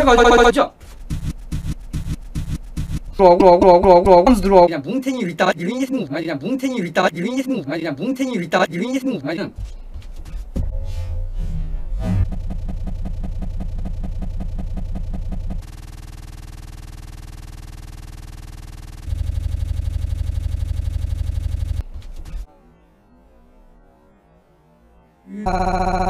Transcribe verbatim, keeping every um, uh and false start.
꺼져. 들어와 들어와 들어와 들어와 들어와 들어와. 그냥 뭉탱이 있다가 유인이 승부 그냥 뭉탱이 있다가 유인이 승부 그냥 뭉탱이 있다가 유인이 승부 그냥. 아